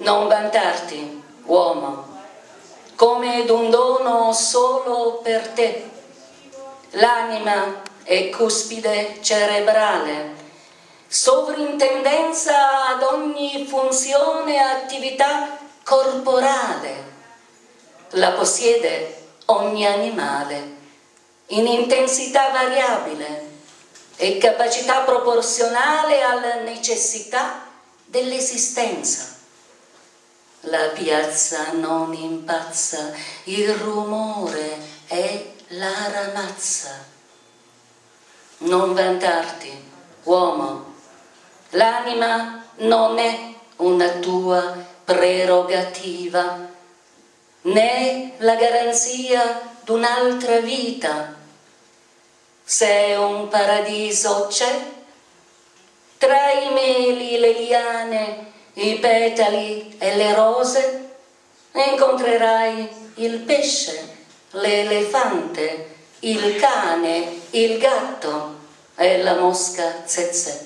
Non vantarti, uomo, come d'un dono solo per te. L'anima è cuspide cerebrale, sovrintendenza ad ogni funzione e attività corporale. La possiede ogni animale, in intensità variabile e capacità proporzionale alla necessità dell'esistenza. La piazza non impazza, il rumore è la ramazza. Non vantarti, uomo, l'anima non è una tua prerogativa, né la garanzia d'un'altra vita. Se un paradiso c'è, tra i meli, le liane, i petali e le rose, incontrerai il pesce, l'elefante, il cane, il gatto e la mosca tsetse.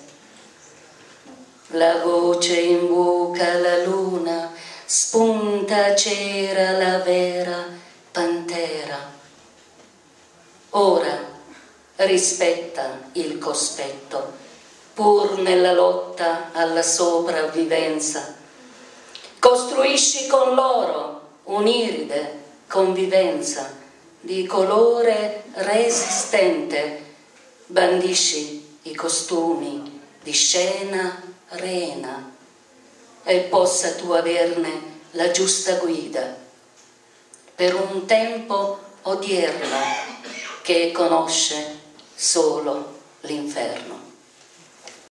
La voce invoca la luna, spunta cera la vera pantera. Ora rispetta il cospetto, pur nella lotta alla sopravvivenza. Costruisci con loro un'iride convivenza di colore resistente, bandisci i costumi di scena rena e possa tu averne la giusta guida per un tempo odierna che conosce solo l'inferno.